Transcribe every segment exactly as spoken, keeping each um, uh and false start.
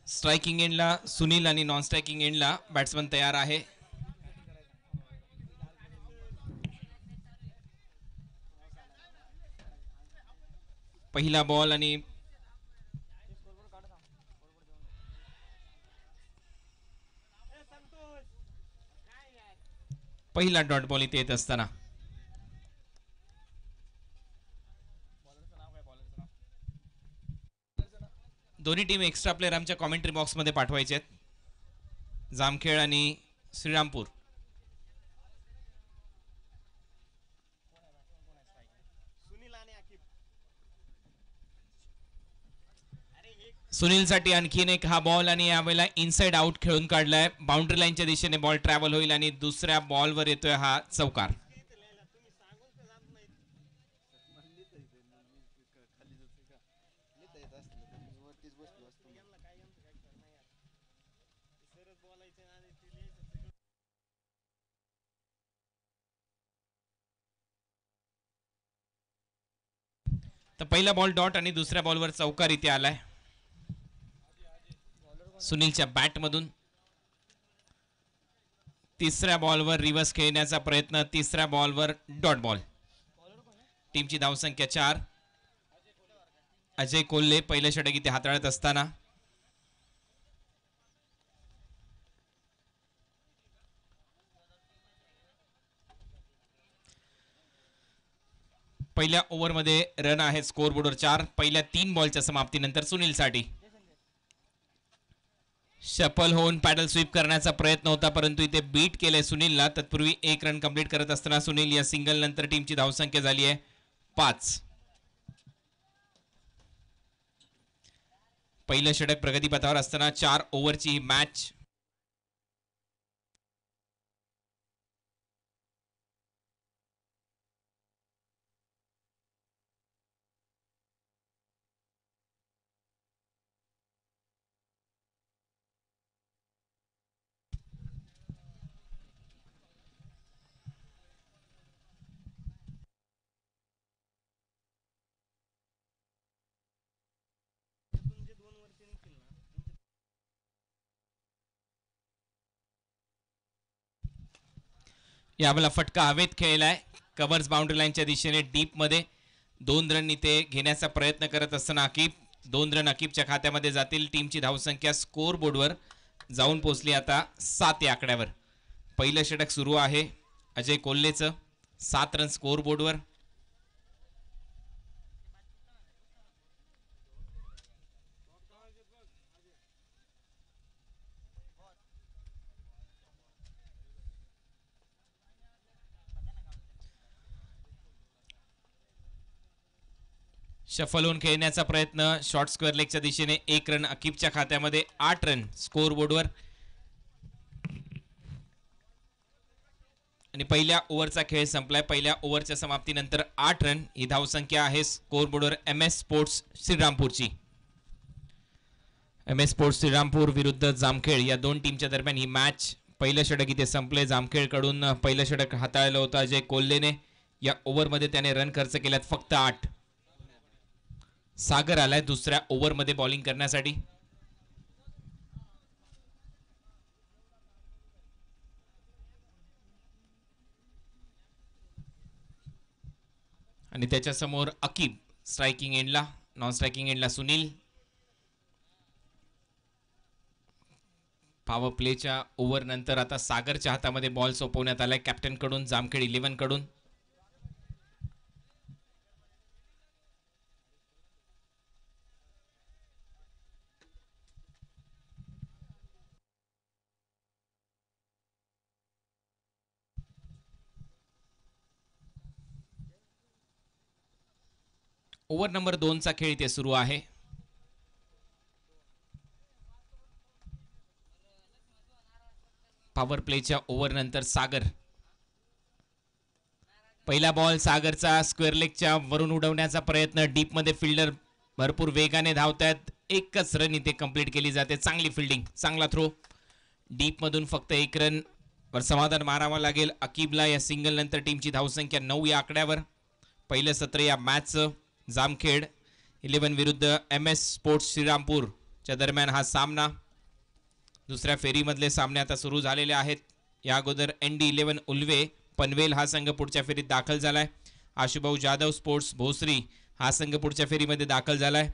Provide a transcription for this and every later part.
Striking एंडला सुनील आणि non striking एंडला बॅट्समन तयार आहे. पहिला बॉल आणि पहिला डॉट बॉल इथे येत असताना दोन्ही टीम एक्स्ट्रा प्लेयर आमच्या कॉमेंट्री बॉक्समध्ये पाठवायचे आहेत. जामखेड आणि श्रीरामपूर. सुनीलसाठी आणखीन एक हा बॉल आणि यावेळेला इनसाइड आउट खेळून काढलाय. बाउंड्री लाईनच्या दिशेने बॉल ट्रॅव्हल होईल आणि दुसऱ्या बॉलवर येतोय हा चौकार. तर पहिला बॉल डॉट आणि दुसऱ्या बॉलवर चौकार इथे आलाय सुनीलच्या बॅटमधून. तिसऱ्या बॉलवर रिव्हर्स खेळण्याचा प्रयत्न. तिसऱ्या बॉलवर डॉट बॉल. टीमची धावसंख्या चार. अजय कोल्हे पहिलं षटक इथे हाताळत असताना पहिल्या ओव्हरमध्ये रन आहे स्कोर बोर्डवर चार. पहिल्या तीन बॉलच्या समाप्तीनंतर सुनीलसाठी शफल होऊन पॅडल स्वीप करण्याचा प्रयत्न होता परंतु इथे बीट केलंय सुनीलला. तत्पूर्वी एक रन कंप्लीट करत असताना सुनील या सिंगल नंतर टीमची धावसंख्या झाली आहे पाच. पहिलं षटक प्रगतीपथावर असताना चार ओव्हरची ही मॅच. यावेळेला फटका हवेत खेळलाय. कव्हर्स बाउंड्री लाईनच्या दिशेने डीप मध्ये दोन रन इथे घेण्याचा प्रयत्न करत असताना अकीब. दोन रन अकीबच्या खात्यामध्ये जातील. टीमची धावसंख्या स्कोर बोर्डवर जाऊन पोहोचली आता सात या आकड्यावर. पहिलं षटक सुरू आहे अजय कोल्हेचं. सात रन स्कोर बोर्डवर. शफल होऊन खेळण्याचा प्रयत्न. शॉर्ट स्क्वेअर लेगच्या दिशेने एक रन अकीबच्या खात्यामध्ये. आठ रन स्कोर बोर्डवर. आणि पहिल्या ओव्हरचा खेळ संपलाय. पहिल्या ओव्हरच्या समाप्तीनंतर आठ रन ही धावसंख्या आहे स्कोर बोर्डवर एम एस स्पोर्ट्स श्रीरामपूरची. एम एस स्पोर्ट्स श्रीरामपूर विरुद्ध जामखेड या दोन टीमच्या दरम्यान ही मॅच. पहिलं षटक इथे संपले. जामखेडकडून पहिलं षटक हाताळलं होतं अजय कोल्हेने. या ओव्हरमध्ये त्याने रन खर्च केल्यात फक्त आठ. सागर आलाय दुसऱ्या ओव्हरमध्ये बॉलिंग करण्यासाठी. आणि त्याच्या समोर अकीब स्ट्रायकिंग एंडला. नॉन स्ट्रायकिंग एंडला सुनील. पॉवर प्लेच्या ओव्हर नंतर आता सागरच्या हातामध्ये बॉल सोपवण्यात आलाय कॅप्टन कडून जामखेड इलेव्हन कडून. ओव्हर नंबर दोन चा खेळ इथे सुरू आहे. पॉवर प्लेच्या ओव्हर नंतर सागर. पहिला बॉल सागरचा. स्क्वेअर लेगच्या वरून उडवण्याचा प्रयत्न. डीप मध्ये फिल्डर भरपूर वेगाने धावतात. एकच रन इथे कंप्लीट केली जाते. चांगली फिल्डिंग, चांगला थ्रो. डीप मधून फक्त एक रन वर समाधान मारावं लागेल अकीबला. या सिंगल नंतर टीमची धावसंख्या नऊ या आकड्यावर. पहिलं सत्र या मॅचचं जामखेड इलेव्हन विरुद्ध एम एस स्पोर्ट्स श्रीरामपूर च्या दरम्यान हा सामना दुसऱ्या फेरीमधले सामने आता सुरू झालेले आहेत. या अगोदर N D eleven Ulwe Panvel हा संघ पुढच्या फेरीत दाखल झालाय. आशुभाऊ जाधव स्पोर्ट्स भोसरी हा संघ पुढच्या फेरीमध्ये दाखल झालाय.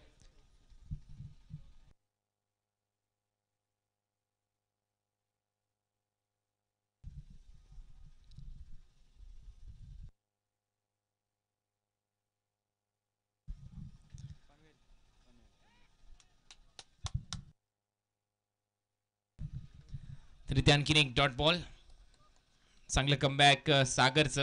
तरी ते आणखीन एक डॉट बॉल. चांगलं कमबॅक सागरचं.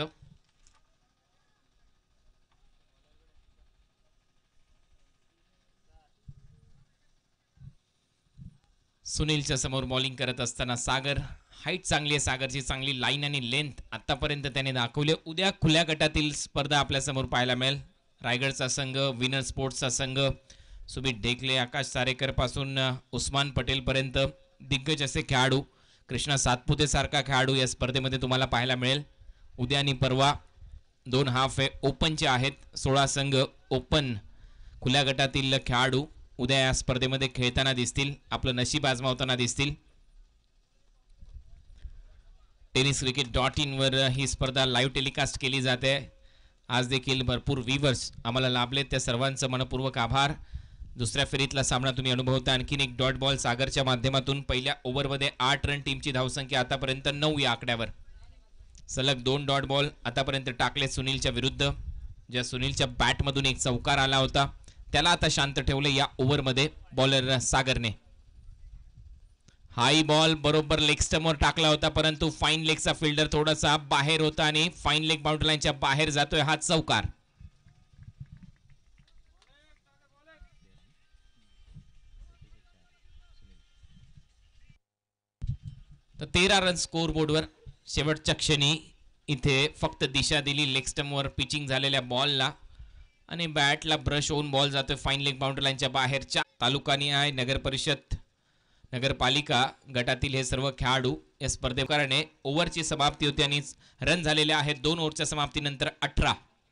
सुनीलच्या समोर बॉलिंग करत असताना सागर. हाईट चांगली आहे सागरची, चांगली लाईन आणि लेंथ आतापर्यंत त्याने दाखवले. उद्या खुल्या गटातील स्पर्धा आपल्या समोर पाहायला मिळेल. रायगडचा संघ, विनर स्पोर्ट्सचा संघ, सुमित ढेकले, आकाश सारेकर पासून उस्मान पटेल पर्यंत दिग्गज असे खेळाडू, कृष्णा सातपुते सारखा खेळाडू या स्पर्धेमध्ये तुम्हाला पाहायला मिळेल. उद्या आणि परवा दोन हाफ ओपनचे आहेत. सोळा संघ ओपन खुल्या गटातील खेळाडू उद्या या स्पर्धेमध्ये खेळताना दिसतील, आपलं नशीब आजमावताना दिसतील. टेनिस क्रिकेट डॉट इन वर ही स्पर्धा लाईव्ह टेलिकास्ट केली जाते. आज देखील भरपूर व्ह्यूवर्स आम्हाला लाभलेत, त्या सर्वांचं मनपूर्वक आभार. दुसऱ्या फेरीतला सामना तुम्ही अनुभवता. आणखीन एक डॉट बॉल सागरच्या माध्यमातून. पहिल्या ओव्हरमध्ये आठ रन, टीमची धावसंख्या आतापर्यंत नऊ या आकड्यावर. सलग दोन डॉट बॉल आतापर्यंत टाकले सुनीलच्या विरुद्ध. ज्या सुनीलच्या बॅटमधून एक चौकार आला होता त्याला आता शांत ठेवले या ओव्हरमध्ये बॉलर सागरने. हाई बॉल बरोबर लेग स्टंपवर टाकला होता, परंतु फाईन लेगचा फिल्डर थोडासा बाहेर होता आणि फाईन लेग बाउंड्री लाईनच्या बाहेर जातोय हा चौकार. तर तेरा रन स्कोर बोर्डवर. शेवटच्या क्षणी इथे फक्त दिशा दिली लेग स्टंपवर पिचिंग झालेल्या बॉलला आणि बॅटला ब्रश होऊन बॉल जातोय फाईन लेग बाउंड्री लाईनच्या बाहेरच्या. तालुका निहाय नगर परिषद नगरपालिका गटातील हे सर्व खेळाडू या स्पर्धेकारणे ओव्हरची समाप्ती होती आणि रन झालेले आहेत दोन ओव्हरच्या समाप्तीनंतर अठरा.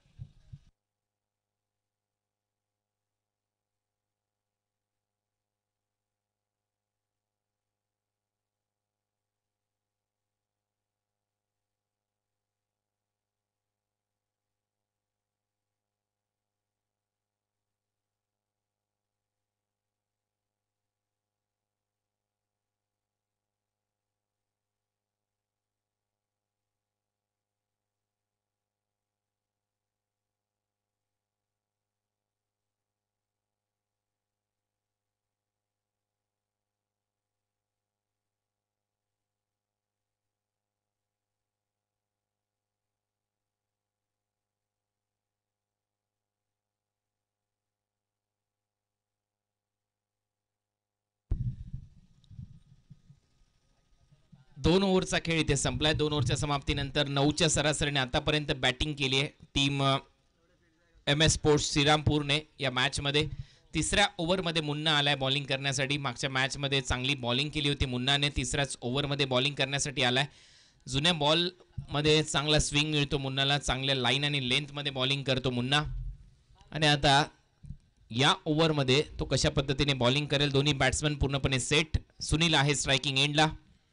दोन ओव्हरचा खेळ इथे संपलाय. दोन ओव्हरच्या समाप्तीनंतर नऊच्या सरासरीने आतापर्यंत बॅटिंग केली आहे टीम एम एस स्पोर्ट्स श्रीरामपूरने या मॅचमध्ये. तिसऱ्या ओव्हरमध्ये मुन्ना आलाय बॉलिंग करण्यासाठी. मागच्या मॅचमध्ये चांगली बॉलिंग केली होती मुन्नाने, तिसऱ्याच ओव्हरमध्ये बॉलिंग करण्यासाठी आलाय. जुन्या बॉलमध्ये चांगला स्विंग मिळतो मुन्नाला, चांगल्या लाईन आणि लेंथमध्ये बॉलिंग करतो मुन्ना. आणि आता या ओव्हरमध्ये तो कशा पद्धतीने बॉलिंग करेल. दोन्ही बॅट्समन पूर्णपणे सेट. सुनील आहे स्ट्रायकिंग एंडला.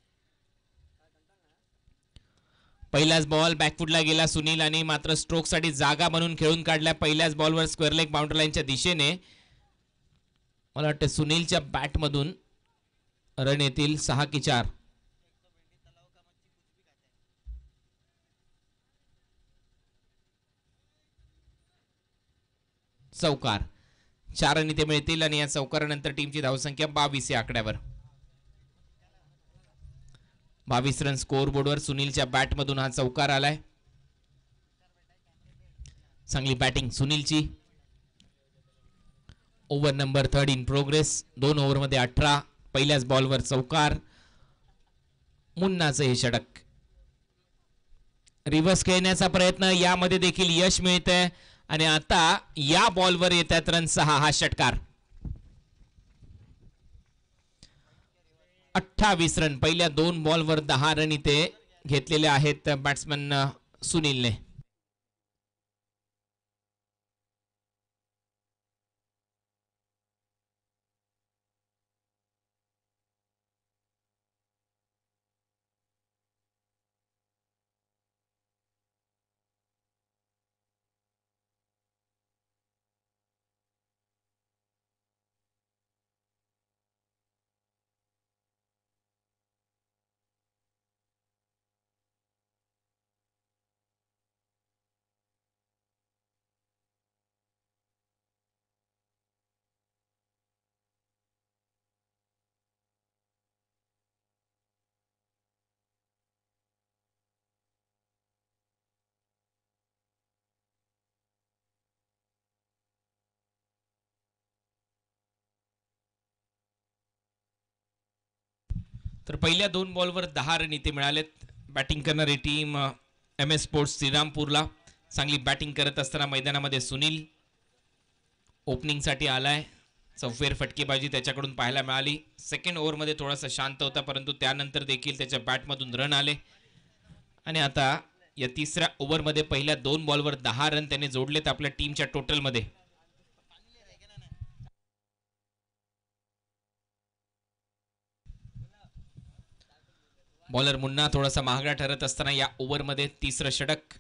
पहिलाच बॉल बॅकफुटला गेला सुनील आणि मात्र स्ट्रोकसाठी जागा म्हणून खेळून काढल्या. पहिल्याच बॉलवर स्क्वेअर लेग बाउंड्री लाईनच्या दिशेने. मला वाटतं सुनीलच्या बॅटमधून रन येतील सहा की चार. चौकार. चार रन इथे मिळतील आणि या चौकारानंतर टीमची धावसंख्या बावीस या आकड्यावर. बावीस रन स्कोर बोर्डवर. सुनीलच्या बॅटमधून हा चौकार आलाय. चांगली बॅटिंग सुनीलची. Over number third in progress. दोन ओव्हरमध्ये अठरा. पहिल्याच बॉलवर चौकार. मुन्नाचं हे षटक. रिव्हर्स खेळण्याचा प्रयत्न, यामध्ये देखील यश मिळतंय आणि आता या बॉलवर येतात रन सहा. हा षटकार. अठ्ठावीस रन पहिल्या दोन बॉलवर दहा रन इथे घेतलेले आहेत बॅट्समन सुनीलने. तर पहिल्या दोन बॉलवर दहा रन इथे मिळालेत. बॅटिंग करणारी टीम एम एस स्पोर्ट्स श्रीरामपूरला. चांगली बॅटिंग करत असताना मैदानामध्ये सुनील ओपनिंगसाठी आलाय. चौफेर फटकेबाजी त्याच्याकडून पाहायला मिळाली. सेकंड ओव्हरमध्ये थोडासा शांत होता, परंतु त्यानंतर देखील त्याच्या बॅटमधून रन आले. आणि आता या तिसऱ्या ओव्हरमध्ये पहिल्या दोन बॉलवर दहा रन त्याने जोडलेत आपल्या टीमच्या टोटलमध्ये. बॉलर मुन्ना थोडासा महागडा ठरत असताना या ओव्हरमध्ये तिसरं षटक.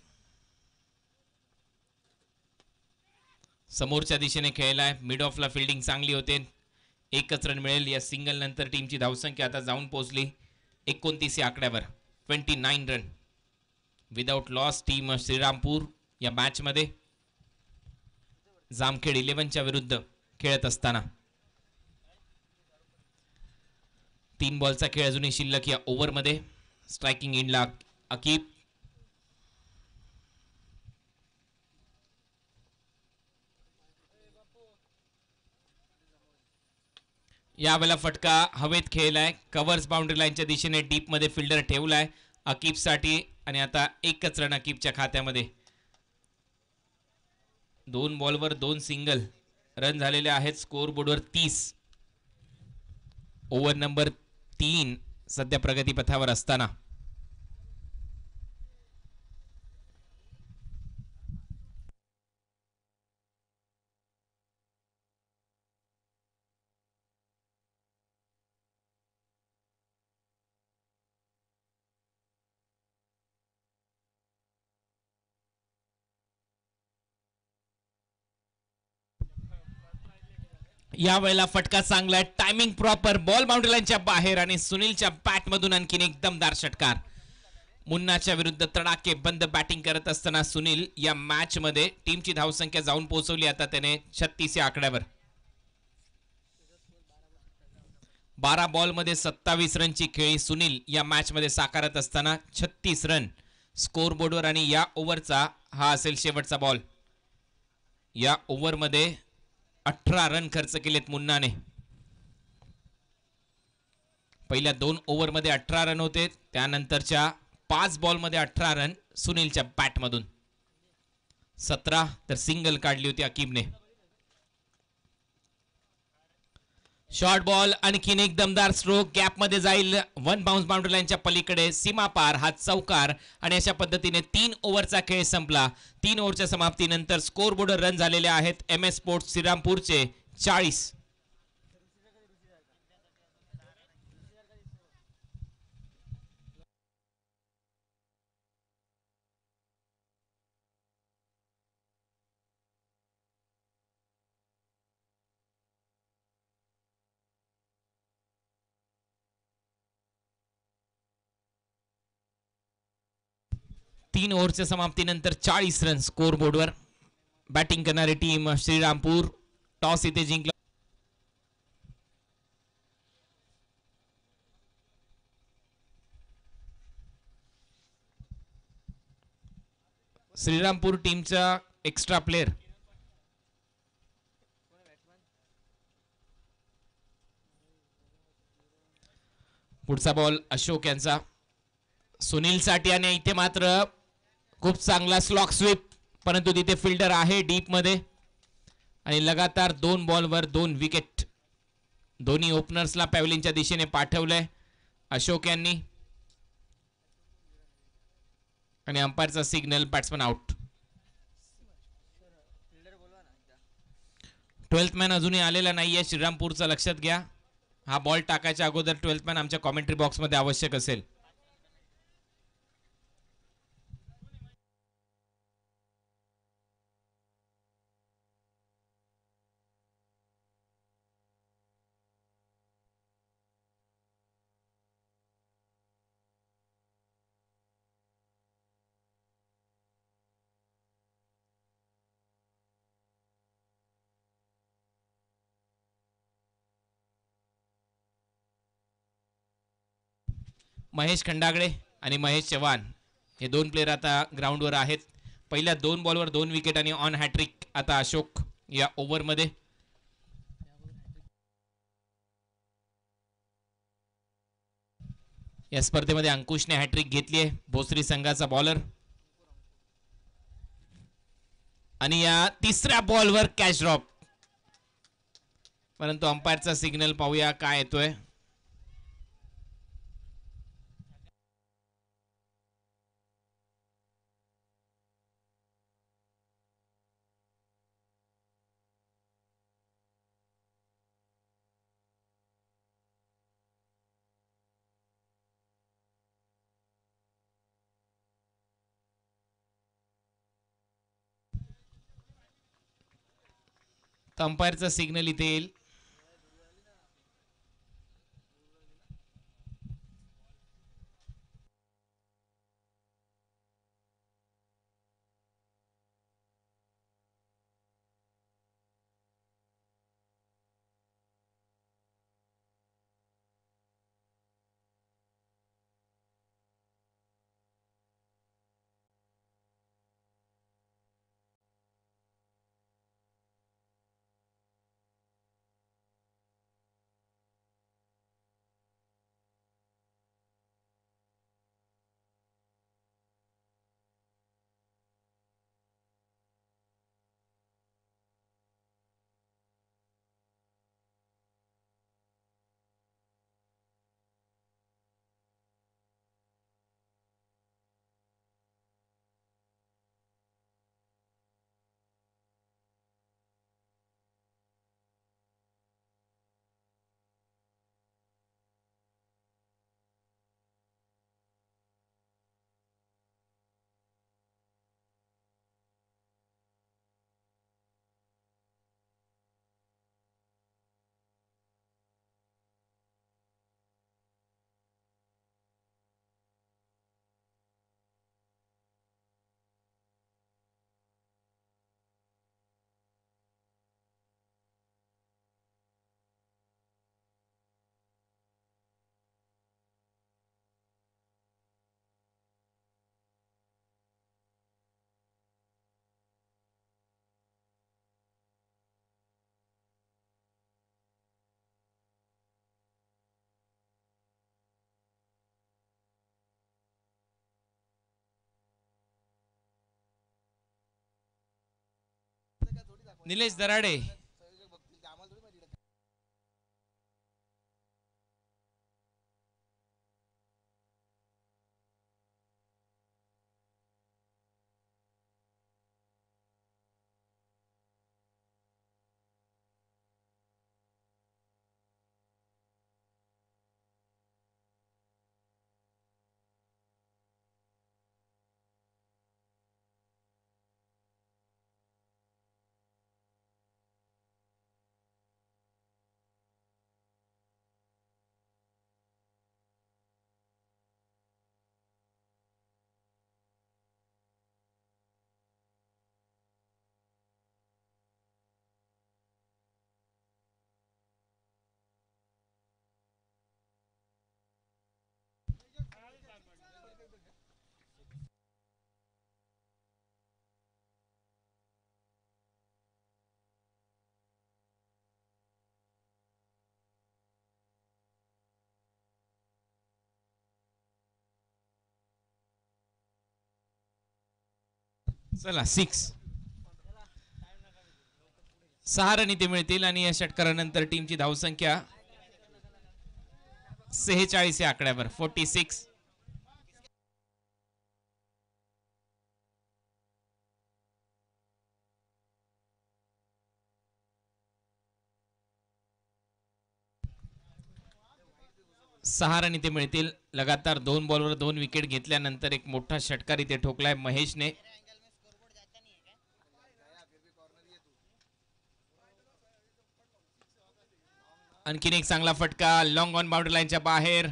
समोरच्या दिशेने खेळलाय. मिड ऑफला फिल्डिंग चांगली होते. एकच रन मिळेल. या सिंगल नंतर टीमची धावसंख्या आता जाऊन पोहोचली एकोणतीस या आकड्यावर. Twenty nine run without loss team Shrirampur या मॅचमध्ये जामखेड इलेव्हनच्या विरुद्ध खेळत असताना. तीन बॉलचा खेळ अजूनही शिल्लक या ओव्हरमध्ये. स्ट्रायकिंग इंडला अकीब. यावेळेला फटका हवेत खेळलाय. कव्हर्स बाउंड्री लाईनच्या दिशेने डीप मध्ये फिल्डर ठेवलाय अकीबसाठी. आणि आता एकच रन अकीबच्या खात्यामध्ये. दोन बॉलवर दोन सिंगल रन झालेले आहेत. स्कोर बोर्डवर तीस. ओव्हर नंबर तीन सध्या प्रगतीपथावर असताना यावेळेला फटका चांगला आहे. Timing proper. बॉल बाउंड्री लाईनच्या बाहेर आणि सुनीलच्या बॅटमधून आणखीन एक दमदार षटकार. मुन्नाच्या विरुद्ध तडाके बंद बॅटिंग करत असताना सुनील या मॅच मध्ये टीमची धावसंख्या जाऊन पोहोचवली आता त्याने छत्तीस या आकड्यावर. बारा बॉल मध्ये सत्तावीस रनची खेळी सुनील या मॅच मध्ये साकारत असताना छत्तीस रन स्कोर बोर्डवर. आणि या ओव्हरचा हा असेल शेवटचा बॉल. या ओव्हर मध्ये अठरा रन खर्च केलेत मुन्नाने. पहिल्या दोन ओव्हर मध्ये अठरा रन होते. त्यानंतरच्या पाच बॉल मध्ये अठरा रन सुनीलच्या बॅटमधून. सतरा तर सिंगल काढली होती अकीबने. शॉर्ट बॉल आणखीन एक दमदार स्ट्रोक. गॅप मध्ये जाईल. वन बाउन्स बाउंड्री लाईनच्या पलीकडे सीमा पार हा चौकार. आणि अशा पद्धतीने तीन ओव्हरचा खेळ संपला. तीन ओव्हरच्या समाप्तीनंतर स्कोर बोर्डवर रन झालेले आहेत एम एस स्पोर्ट्स श्रीरामपूरचे चाळीस. तीन ओव्हरच्या समाप्तीनंतर चाळीस रन स्कोर बोर्डवर. बॅटिंग करणारी टीम श्रीरामपूर टॉस इथे जिंकला. श्रीरामपूर टीमचा एक्स्ट्रा प्लेयर पुढचा बॉल अशोक यांचा सुनील साठी. आणि इथे मात्र खूप चांगला स्लॉक स्वीप, परंतु तिथे फिल्डर आहे डीप मध्ये. आणि लगातार दोन बॉलवर दोन विकेट दोन्ही ओपनर्सला पॅव्हलिनच्या दिशेने पाठवलंय अशोक यांनी. आणि अंपायरचा signal batsman out. Twelfth man अजूनही आलेला नाहीये श्रीरामपूरचं, लक्षात घ्या. हा बॉल टाकायच्या अगोदर ट्वेल्थ मॅन आमच्या कॉमेंट्री बॉक्समध्ये आवश्यक असेल. महेश खंडागळे आणि महेश चव्हाण हे दोन प्लेयर आता ग्राउंडवर आहेत. पहिल्या दोन बॉलवर दोन विकेट आणि ऑन हॅट्रिक आता अशोक या ओव्हरमध्ये. या स्पर्धेमध्ये अंकुशने हॅट्रिक घेतली आहे, भोसरी संघाचा बॉलर. आणि या तिसऱ्या बॉलवर कॅच ड्रॉप, परंतु अंपायरचा सिग्नल पाहूया काय येतोय. अंपायरचा सिग्नल इथे येईल. निलेश दराडे चला सिक्स. सहा रन इथे मिळतील आणि या षटकारानंतर टीमची धावसंख्या सेहेचाळीस या आकड्यावर फोर्टी सिक्स. सहा रन इथे मिळतील. लगातार दोन बॉलवर दोन विकेट घेतल्यानंतर एक मोठा षटकार इथे ठोकलाय महेशने. आणखीन एक चांगला फटका लॉंग ऑन बाउंड्री लाईनच्या बाहेर.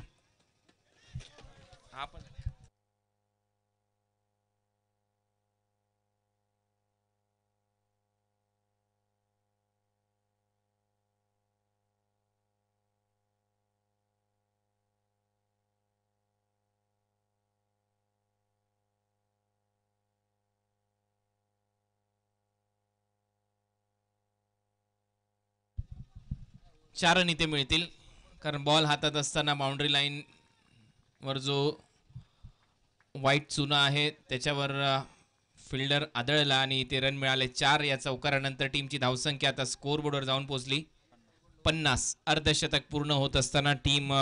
चार रन इथे मिळतील कारण बॉल हातात असताना बाउंड्री लाईन वर जो व्हाईट चुना आहे त्याच्यावर फिल्डर आदळला आणि इथे रन मिळाले चार. या चौकारानंतर टीमची धावसंख्या आता स्कोर बोर्डवर जाऊन पोहोचली पन्नास. अर्धशतक पूर्ण होत असताना टीम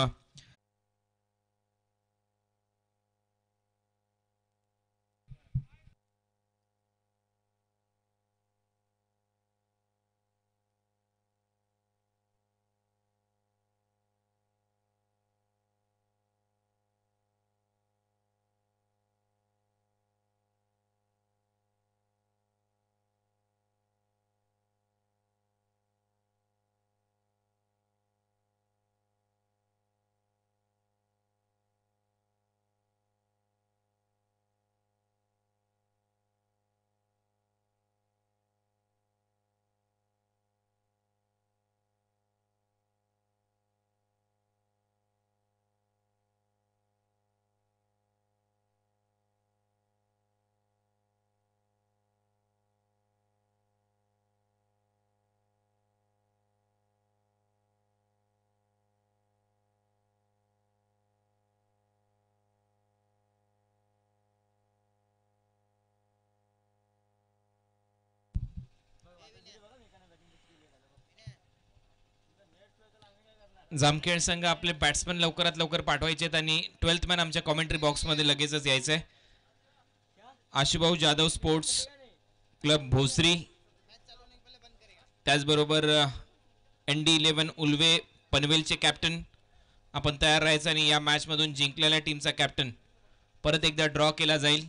जामखेड संघ आपले बॅट्समन लवकरात लवकर पाठवायचे आहेत आणि ट्वेल्थ मॅन आमच्या कॉमेंट्री बॉक्समध्ये लगेचच यायचंय. आशुभाऊ जाधव स्पोर्ट्स क्लब भोसरी, त्याचबरोबर एन डी इलेव्हन उल्वे पनवेलचे कॅप्टन, आपण तयार राहायचं आणि या मॅचमधून जिंकलेल्या टीमचा कॅप्टन परत एकदा ड्रॉ केला जाईल.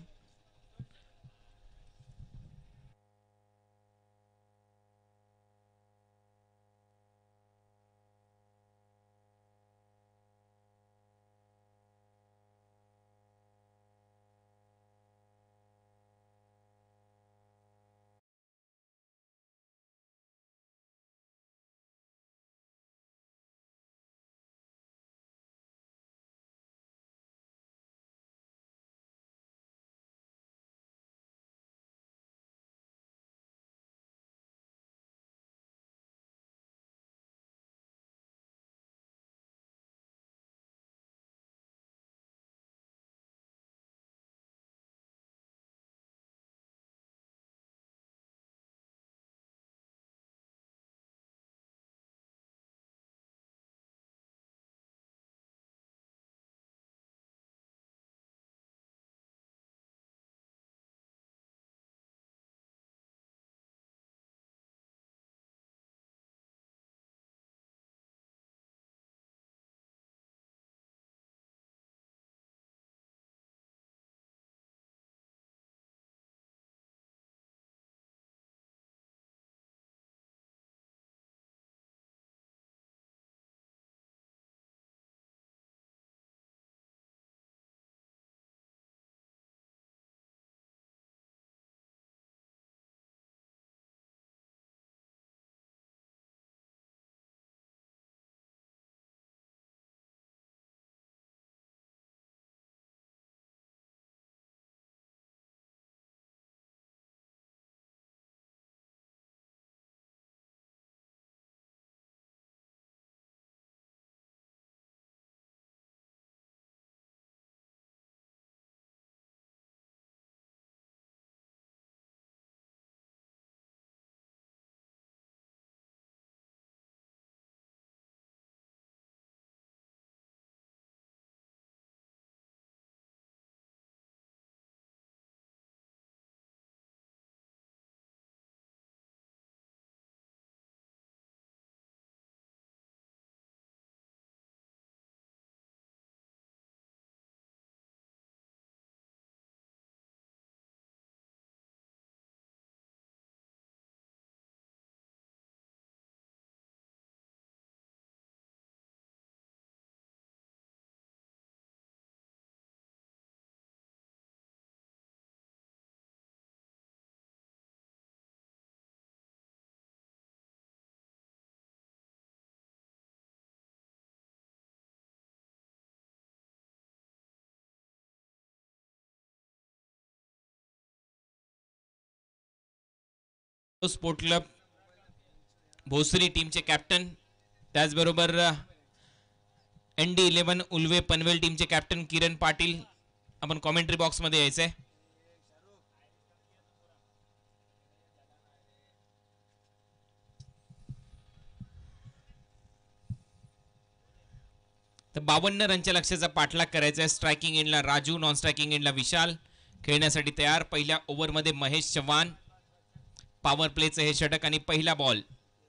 स्पोर्ट क्लब भोसरी टीमचे कॅप्टन, त्याचबरोबर N D eleven Ulwe Panvel टीमचे कॅप्टन किरण पाटील आपण कॉमेंट्री बॉक्स मध्ये यायचंय. तर बावन्न रनच्या लक्ष्याचा पाठलाग करायचा आहे. स्ट्रायकिंग एंडला राजू, नॉन स्ट्रायकिंग एंडला विशाल खेळण्यासाठी तयार. पहिल्या ओव्हरमध्ये महेश चव्हाण, पॉवर प्लेचं हे षटक आणि पहिला बॉल.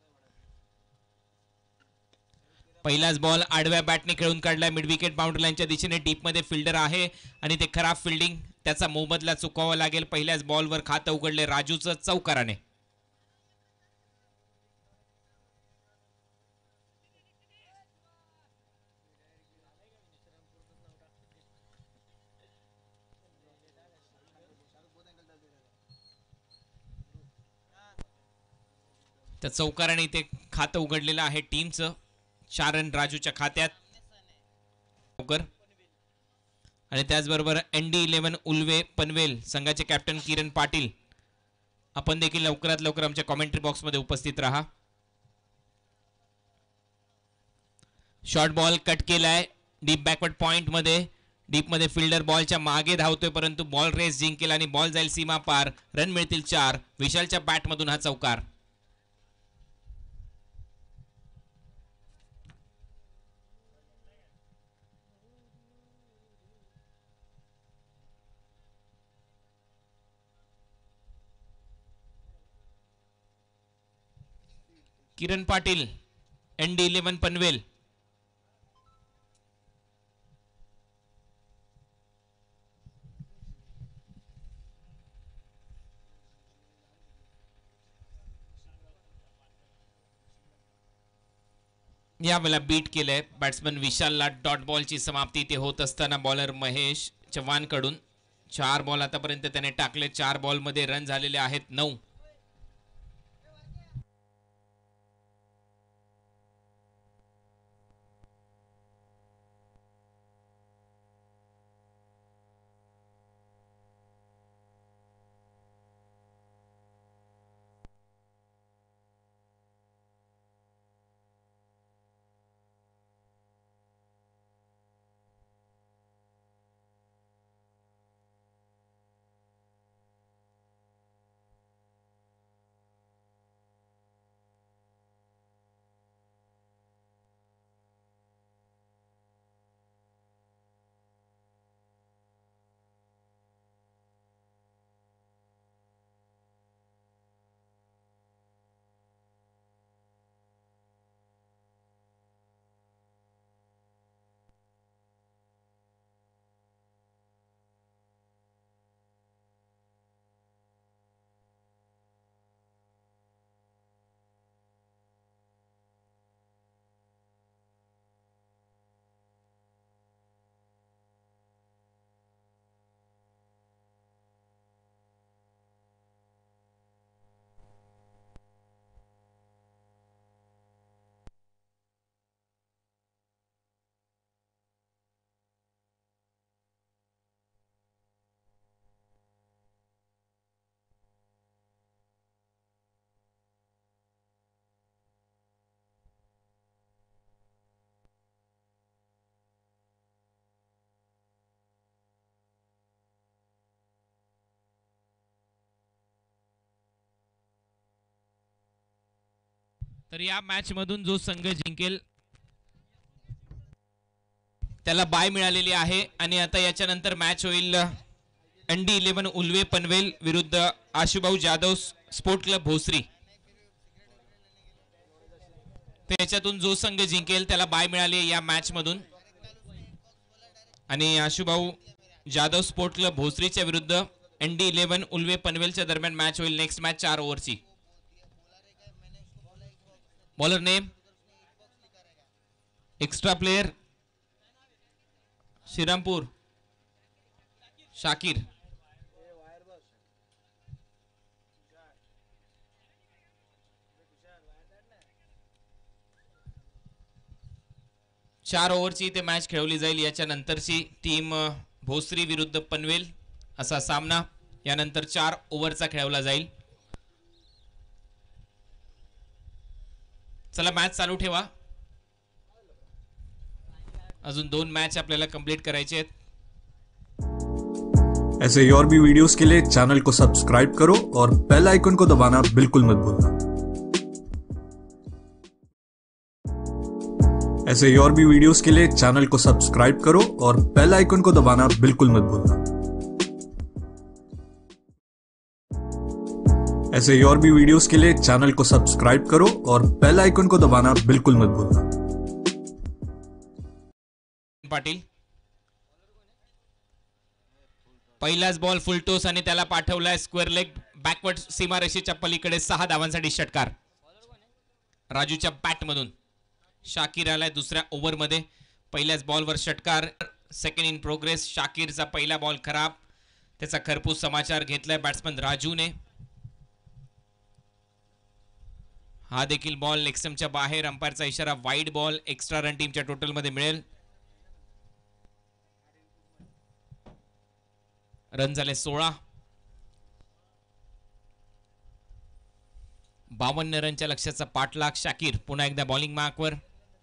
पहिलाच बॉल आडव्या बॅटने खेळून काढलाय मिड विकेट बाउंड्री लाईनच्या दिशेने. डीप मध्ये फिल्डर आहे आणि ते खराब फिल्डिंग, त्याचा मोबदला चुकवावा लागेल. पहिल्याच बॉलवर खातं उघडले राजूचं चौकाराने. त्या चौकाराने ते खातं उघडलेलं आहे टीमचं. चार रन राजूच्या खात्यात. आणि त्याचबरोबर N D eleven Ulwe Panvel संघाचे कॅप्टन किरण पाटील आपण देखील लवकरात लवकर आमच्या कॉमेंट्री बॉक्स मध्ये उपस्थित राहा. शॉर्ट बॉल कट केलाय डीप बॅकवर्ड पॉइंट मध्ये. डीप मध्ये फिल्डर बॉलच्या मागे धावतोय परंतु बॉल रेस जिंकेल आणि बॉल जाईल सीमा पार. रन मिळतील चार. विशालच्या बॅटमधून हा चौकार. Kiran Patil N D eleven Panvel. यावेळेला बीट केलंय बॅट्समन विशालला. डॉट बॉलची समाप्ती ते होत असताना बॉलर महेश चव्हाण कडून. चार बॉल आतापर्यंत त्याने टाकले. चार बॉल मध्ये रन झालेले आहेत नऊ. तर या मॅच मधून जो संघ जिंकेल त्याला बाय मिळालेली आहे. आणि आता याच्यानंतर मॅच होईल N D eleven Ulwe Panvel विरुद्ध आशुभाऊ जाधव स्पोर्ट क्लब भोसरी. त्याच्यातून जो संघ जिंकेल त्याला बाय मिळाली या मॅच मधून. आणि आशुभाऊ जाधव स्पोर्ट क्लब भोसरीच्या विरुद्ध एन डी इलेव्हन उल्वे पनवेलच्या दरम्यान मॅच होईल. नेक्स्ट मॅच चार ओव्हरची. Bowler name extra player Shrirampur Shakir. चार ओव्हरची इथे मॅच खेळवली जाईल. याच्या नंतरची टीम भोसरी विरुद्ध पनवेल असा सामना यानंतर चार ओव्हरचा खेळवला जाईल. चला मॅच चालू ठेवा. अजून दोन मॅच आपल्याला कंप्लीट करायचे आहेत. ऐसे ही और भी वीडियोस के लिए चैनल को सब्सक्राइब करो और बेल आइकन को दबाना बिल्कुल मत भूलना. ऐसे ही और भी वीडियोस के लिए चैनल को सब्सक्राइब करो और बेल आइकन को दबाना बिल्कुल मत भूलना. ऐसे ही और भी वीडियोस के लिए चैनल को सब्सक्राइब करो और बेल आइकन को दबाना बिल्कुल मत भूलना. पाटील पहिलाच बॉल फुलटोस आणि त्याला पाठवलाय स्क्वेअर लेग बॅकवर्ड सीमारेषेच्या पलीकडे. सहा धावांसाठी षटकार राजूच्या बॅट मधून. शाकीर आलाय दुसऱ्या ओव्हर मध्ये. पहिल्याच बॉलवर षटकार. Second in progress. शाकीरचा पहिला बॉल खराब. त्याचा खरपूस समाचार घेतलाय बॅट्समन राजूने. हा देखील बॉल लेगस्टंपच्या बाहेर. अंपायरचा इशारा वाईड बॉल. एक्स्ट्रा रन टीमच्या टोटल मध्ये मिळेल. रन झाले सोळा. बावन्न रनच्या लक्ष्याचा पाठलाग. शाकीर पुन्हा एकदा बॉलिंग मार्कवर.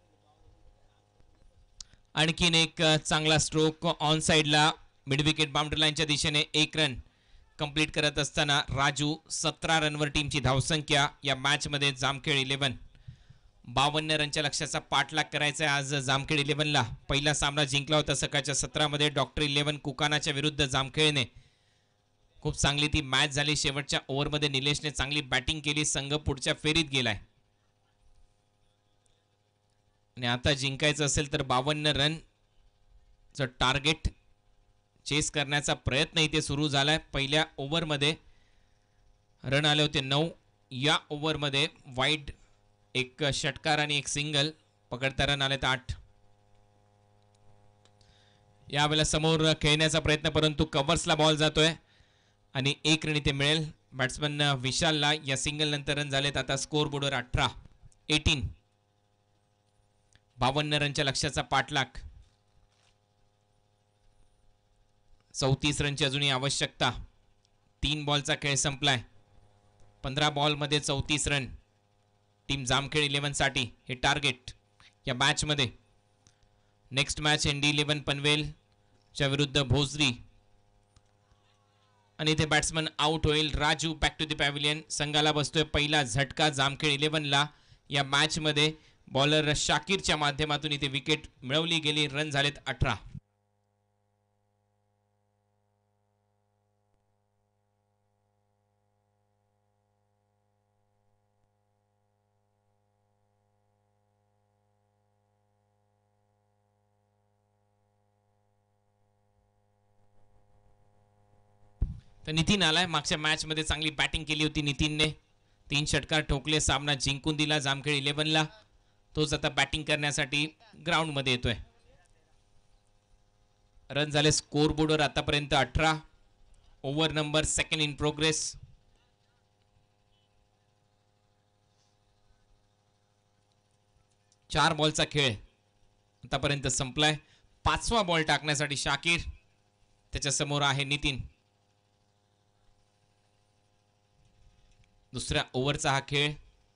आणखीन एक चांगला स्ट्रोक ऑन साइडला मिड विकेट बाउंड्री लाईनच्या दिशेने. एक रन कंप्लीट करत असताना राजू. सतरा रनवर टीमची धावसंख्या या मॅच मध्ये. जामखेड इलेव्हन बावन्न रनच्या लक्ष्याचा पाठलाग करायचा आहे आज जामखेड इलेव्हनला. पहिला सामना जिंकला होता सकाळच्या सत्रामध्ये डॉक्टर इलेव्हन कुकानाच्या विरुद्ध जामखेडने. खूप चांगली ती मॅच झाली. शेवटच्या ओव्हरमध्ये निलेशने चांगली बॅटिंग केली. संघ पुढच्या फेरीत गेलाय आणि आता जिंकायचं असेल तर बावन्न रन टार्गेट चेस करण्याचा प्रयत्न इथे सुरू झालाय. पहिल्या ओव्हरमध्ये रन आले होते नऊ. या ओव्हरमध्ये वाईड एक षटकार आणि एक सिंगल. पकडता रन आले तर आठ. यावेळेला समोर खेळण्याचा प्रयत्न परंतु कव्हर्सला बॉल जातोय आणि एक रन इथे मिळेल. बॅट्समन विशालला या सिंगल नंतर रन झालेत. आता स्कोर बोर्डवर अठरा एटीन. बावन्न रनच्या लक्ष्याचा पाठलाग. चौतीस रनची अजूनही आवश्यकता. तीन बॉलचा खेळ संपलाय. पंधरा बॉल मध्ये चौतीस रन टीम जामखेड इलेव्हन साठी हे टार्गेट या मॅच मध्ये. नेक्स्ट मॅच एनडी इलेव्हन पनवेलच्या विरुद्ध भोसरी आणि इथे बॅट्समन आउट होईल. Raju back to the pavilion. संघाला बसतोय पहिला झटका जामखेड इलेव्हनला या मॅच मध्ये. बॉलर शाकीरच्या माध्यमातून इथे विकेट मिळवली गेली. रन झालेत अठरा. तर नितीन आलाय. मागच्या मॅच मध्ये चांगली बॅटिंग केली होती नितीनने. तीन षटकार ठोकले. सामना जिंकून दिला जामखेड इलेव्हनला. तोच आता बॅटिंग करण्यासाठी ग्राउंड मध्ये येतोय. रन झाले स्कोर बोर्डवर आतापर्यंत अठरा. Over number second in progress. चार बॉलचा खेळ आतापर्यंत संपलाय. पाचवा बॉल टाकण्यासाठी शाकीर. त्याच्या समोर आहे नितीन. दुसऱ्या ओव्हरचा हा खेळ.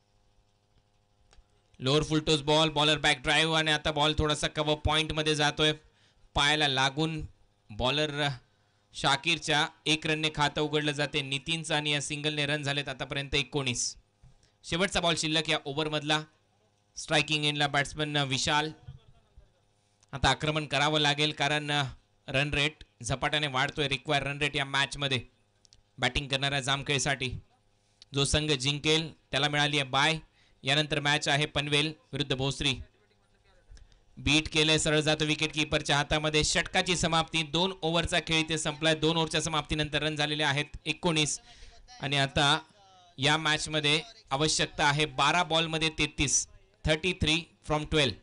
Lower full toss ball. Bowler back drive आणि आता बॉल थोडासा कव्हर पॉइंट मध्ये जातोय. पायाला लागून बॉलर शाकीरच्या एक रनने खातं उघडलं जाते नितीनचा आणि या सिंगलने रन झालेत आतापर्यंत एकोणीस. शेवटचा बॉल शिल्लक या ओव्हर मधला. स्ट्रायकिंग एंडला बॅट्समन विशाल. आता आक्रमण करावं लागेल कारण रन रेट झपाट्याने वाढतोय. रिक्वायर रन रेट या मॅच मध्ये बॅटिंग करणाऱ्या जामखेडसाठी. जो संघ जिंकेल त्याला मिळाली आहे बाय. यानंतर मॅच आहे पनवेल विरुद्ध भोसरी. बीट केलंय. सरळ जातो विकेट कीपरच्या हातामध्ये. षटकाची समाप्ती. दोन ओव्हरचा खेळ इथे संपलाय. दोन ओव्हरच्या समाप्तीनंतर रन झालेले आहेत एकोणीस आणि आता या मॅच मध्ये आवश्यकता आहे बारा बॉल मध्ये तेहतीस. Thirty three from twelve.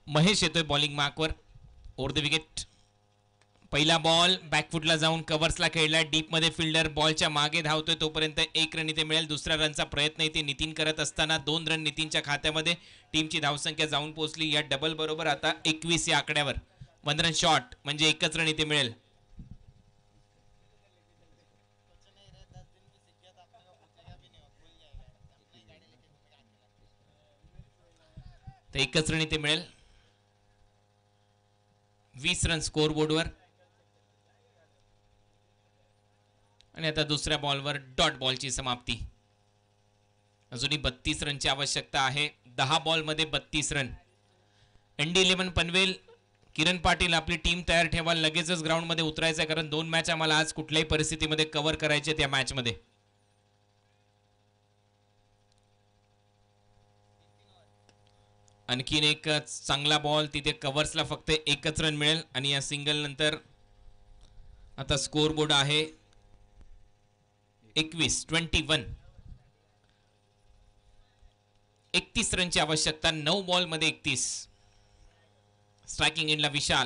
Mahesh येतोय बॉलिंग मार्कवर ओव्हर द विकेट. पहिला बॉल बॅकफुटला जाऊन कव्हर्सला खेळला. डीपमध्ये फिल्डर बॉलच्या मागे धावतोय तोपर्यंत एक रन इथे मिळेल. दुसऱ्या रनचा प्रयत्न इथे नितीन करत असताना दोन रन नितीनच्या खात्यामध्ये. टीमची धावसंख्या जाऊन पोहोचली या डबल बरोबर आता एकवीस या आकड्यावर. वन रन शॉट म्हणजे एकच रन इथे मिळेल. तर एकच रन इथे मिळेल. वीस रन स्कोर बोर्डवर. आणि आता दुसऱ्या बॉलवर डॉट बॉलची समाप्ती. अजूनही बत्तीस रनची आवश्यकता आहे. दहा बॉलमध्ये बत्तीस run. ND eleven Panvel, Kiran Patil आपली टीम तयार ठेवा. लगेचच ग्राउंडमध्ये उतरायचं आहे कारण दोन मॅच आम्हाला आज कुठल्याही परिस्थितीमध्ये कव्हर करायचे त्या मॅचमध्ये. आणखीन एक चांगला बॉल तिथे कव्हर्सला फक्त एकच रन मिळेल आणि या सिंगल नंतर आता स्कोर बोर्ड आहे एकवीस ट्वेंटी वन. एकतीस रनची आवश्यकता. नऊ बॉल मध्ये एकतीस. स्ट्रायकिंग एंडला विशाल.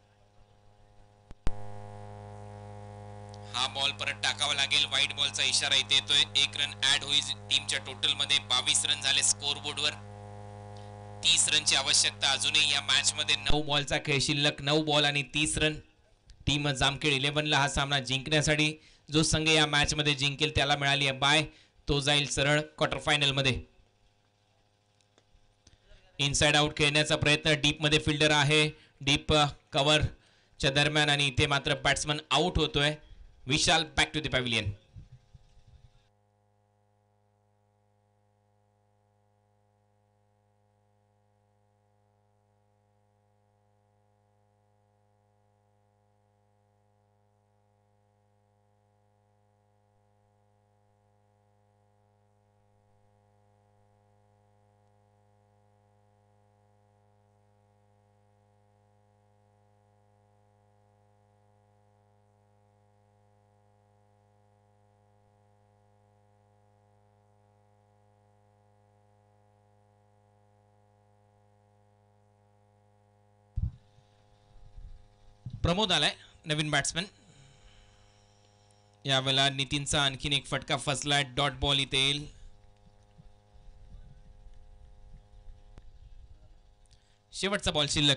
हा बॉल परत टाकावा लागेल. व्हाईट बॉलचा इशारा इथे येतोय. एक रन ऍड होईल टीमच्या टोटल मध्ये. बावीस रन झाले स्कोर बोर्डवर. तीस रनची आवश्यकता अजूनही या मॅच मध्ये. नऊ बॉलचा खेळ शिल्लक. नऊ बॉल आणि तीस रन. टीम जामखेड इलेव्हनला हा सामना जिंकण्यासाठी जो संघ या मॅच मध्ये जिंकेल त्याला मिळाली आहे बाय. तो जाईल सरळ क्वार्टर फायनल मध्ये. इनसाइड आउट खेळण्याचा प्रयत्न. डीप मध्ये फिल्डर आहे. डीप कव्हरच्या दरम्यान आणि इथे मात्र बॅट्समन आउट होतोय. Vishal back to the pavilion. Pramod आलाय नवीन बॅट्समॅन. यावेळेला नितीनचा आणखीन एक फटका फसलाय. डॉट बॉल इथे येईल. शेवटचा बॉल शिल्लक.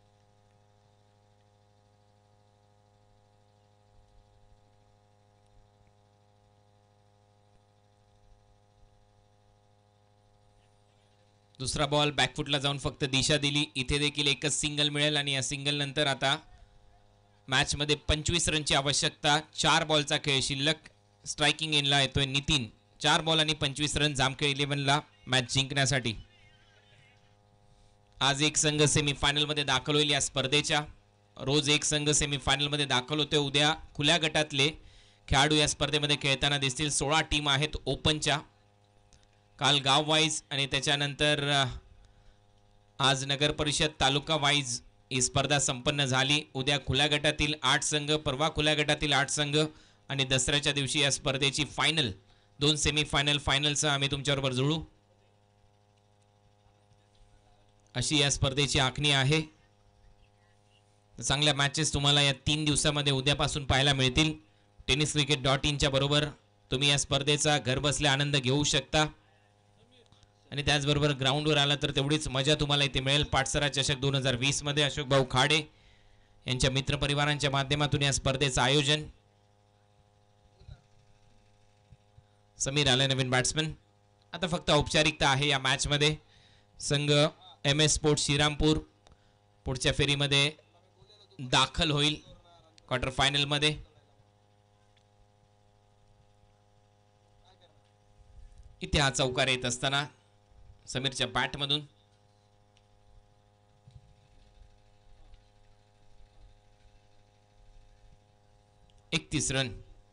दुसरा बॉल बॅकफुटला जाऊन फक्त दिशा दिली. इथे देखील एकच सिंगल मिळेल आणि या सिंगल नंतर आता मॅच मध्ये पंचवीस रनची आवश्यकता. चार बॉलचा खेळ शिल्लक. स्ट्रायकिंग एंडला येतोय नितीन. चार बॉल आणि पंचवीस रन जामखेड इलेव्हनला मॅच जिंकण्यासाठी. आज एक संघ सेमीफायनल मध्ये दाखल होईल या स्पर्धेच्या. रोज एक संघ सेमीफायनल मध्ये दाखल होते. उद्या खुल्या गटातले खेळाडू या स्पर्धेमध्ये खेळताना दिसतील. सोळा टीम आहेत ओपनच्या. काल गाव वाईज आणि त्याच्यानंतर आज नगर परिषद तालुका वाईज ही स्पर्धा संपन्न झाली. उद्या खुल्या गटातील आठ संघ, परवा खुल्या गटातील आठ संघ आणि दसऱ्याच्या दिवशी या स्पर्धेची फायनल. दोन सेमीफायनल फायनलचा आम्ही तुमच्याबरोबर जुळू अशी या स्पर्धेची आखणी आहे. चांगल्या मॅचेस तुम्हाला या तीन दिवसामध्ये उद्यापासून पाहायला मिळतील. टेनिस क्रिकेट डॉट इनच्या बरोबर तुम्ही या स्पर्धेचा घरबसल्या आनंद घेऊ शकता आणि त्याचबरोबर ग्राउंडवर आला तर तेवढीच मजा तुम्हाला इथे मिळेल. पाटसरा चषक दोन हजार वीस मध्ये अशोक भाऊ खाडे यांच्या मित्रपरिवारांच्या माध्यमातून या स्पर्धेचं आयोजन. समीर आले नवीन बॅट्समन. आता फक्त औपचारिकता आहे या मॅच मध्ये. संघ एम एस स्पोर्ट्स श्रीरामपूर पुढच्या फेरीमध्ये दाखल होईल क्वार्टर फायनल मध्ये. इथे हा चौकार येत असताना समीरच्या बॅट मधून एकतीस रन.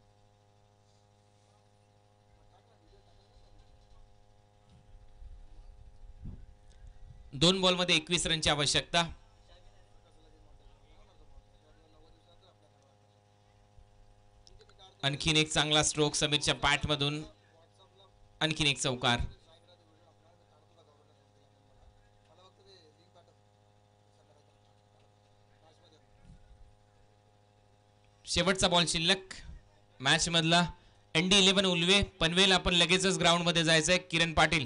दोन बॉल मध्ये एकवीस रनची आवश्यकता. आणखीन एक चांगला स्ट्रोक समीरच्या बॅट मधून. आणखीन एक चौकार. शेवटचा बॉल शिल्लक मॅच मधला. ND eleven Ulwe Panvel. आपण लगेचच ग्राउंड मध्ये जायचंय. किरण पाटील.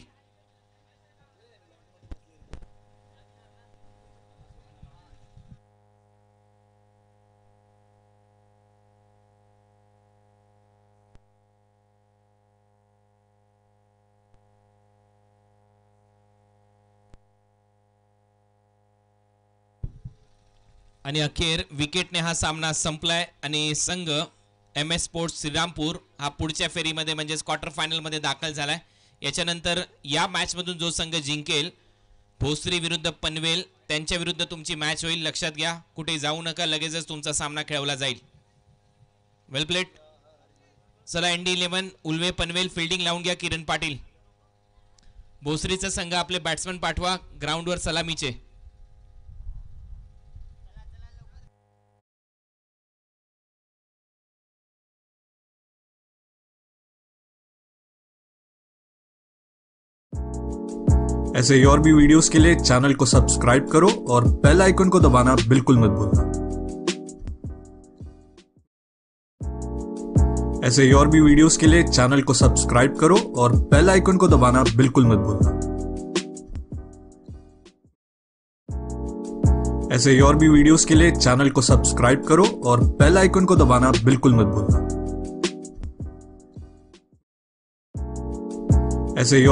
आणि अखेर विकेटने हा सामना संपलाय आणि संघ एम एस स्पोर्ट्स श्रीरामपूर हा पुढच्या फेरीमध्ये म्हणजेच क्वार्टर फायनल मध्ये दाखल झालाय. याच्यानंतर या मॅच मधून जो संघ जिंकेल, भोसरी विरुद्ध पनवेल, त्यांच्या विरुद्ध तुमची मॅच होईल. लक्षात घ्या, कुठे जाऊ नका, लगेचच तुमचा सामना खेळवला जाईल. Well played. चला ND eleven Ulwe Panvel fielding लावून घ्या. किरण पाटील. भोसरीचा संघ आपले बॅट्समन पाठवा ग्राउंडवर सलामीचे. ऐसे ही और भी वीडियोस के लिए चैनल को सब्सक्राइब करो और बेल आइकन को दबाना बिल्कुल मत भूलना. ऐसे ही और भी वीडियोस के लिए चैनल को सब्सक्राइब करो और बेल आइकन को दबाना बिल्कुल मत भूलना. ऐसे ही और भी वीडियोस के लिए चैनल को सब्सक्राइब करो और बेल आइकन को दबाना बिल्कुल मत भूलना. ऐसे ही